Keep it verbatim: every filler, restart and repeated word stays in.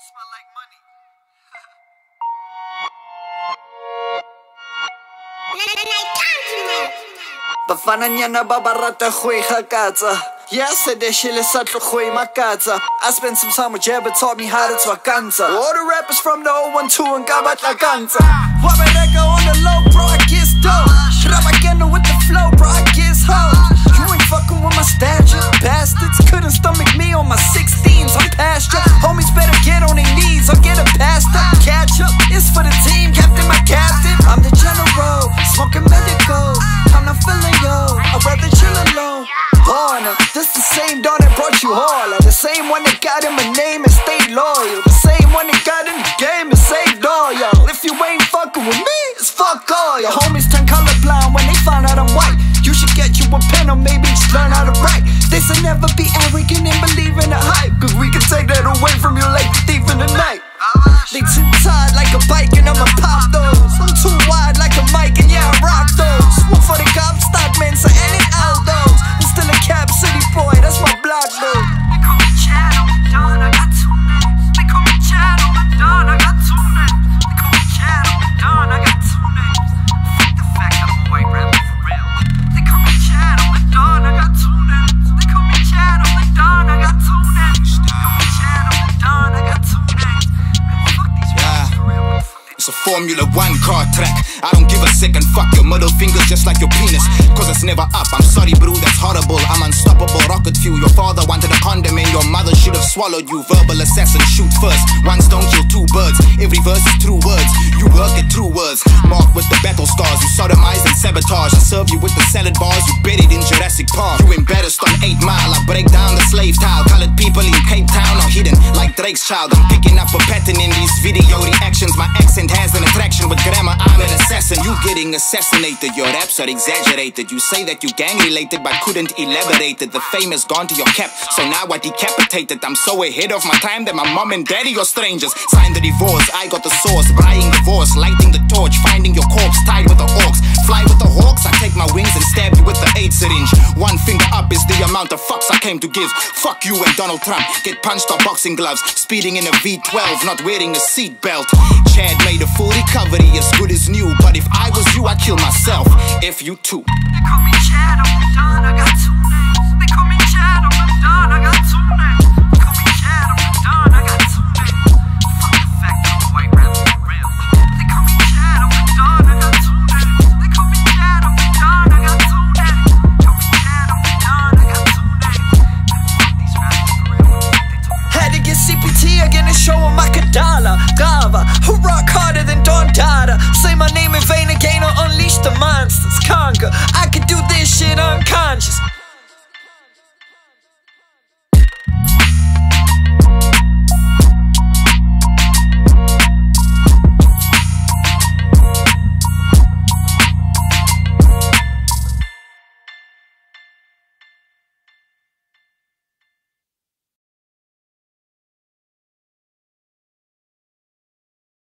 smell like money. Bafananyana ba ba rata go e gakatsa. Yeah, said that shit is such a go makatsa. I spent some time with Jeb, taught me how to twakanza. All the rappers from the oh one two and Gabatla Kanza. Wabereka on the low, bro, I get dope. Rabagenda with the flow, bro, I get hoes. You ain't fucking with my stature. Bastards couldn't stomach me on my sixteens. I'm past ya. Homies better get on their knees or get a past up. Catch up, it's for the team, captain, my captain. I'm the general, smoking medical. I'm not feeling yo, I'd rather chill alone. Born, this the same dawn that brought you all. The same one that got him a name and stayed loyal. The same one that got in the game and saved all y'all. If you ain't fucking with me, it's fuck all. Your homies turn colorblind when they find out I'm white. You should get you a pen or maybe just learn how to write. They should never be arrogant and believe in the hype, cause we can take that away from you like the thief in the night. They too tired like a bike and I'ma pop those. I'm too wide like a mic and yeah I rock those. One for the cop stock man, so any Aldos. I'm still a Cap City boy, that's my block though. They call me Chad on the dawn, I got two names. They call me Chad on the dawn, I got two names. They call me Chad on the dawn, I got two names. Fuck the fact I'm a white rapper for real. They call me Chad on the dawn, I got two names. They call me Chad on the dawn, I got two names. They call me Chad on the dawn, I got two names. Man, fuck these rappers for real. It's a Formula One car track. I don't give a second, fuck your middle fingers just like your penis. Cause it's never up, I'm sorry bro, that's horrible. I'm unstoppable, rocket fuel. Your father wanted a condom and your mother should have swallowed you. Verbal assassin, shoot first. One stone kill two birds. Every verse is true words. You work it through words. Marked with the battle stars. You sodomize and sabotage. I serve you with the salad bars. You buried in Jurassic Park. You embarrassed on eight mile. I break down the slave tile. Colored people in Cape Town are hidden like Drake's child. I'm picking up a pattern in these video reactions. My accent has an attraction with grammar. I'm an assassin. You getting assassinated. Your raps are exaggerated. You say that you gang related but couldn't elaborate it. The fame has gone to your cap, so now I decapitated. I'm so ahead of my time that my mom and daddy are strangers. Sign the divorce, I got the source. Buying divorce, lighting the torch. Finding your corpse tied with the orcs. Fly with the hawks, I take my wings and stab you with the eight syringe. One finger up is the amount of fucks I came to give. Fuck you and Donald Trump. Get punched on boxing gloves. Speeding in a V twelve, not wearing a seatbelt. Chad made a full recovery, as good as new. But if I was you, I'd kill myself. If you too. They call me Chad on the dawn, I got two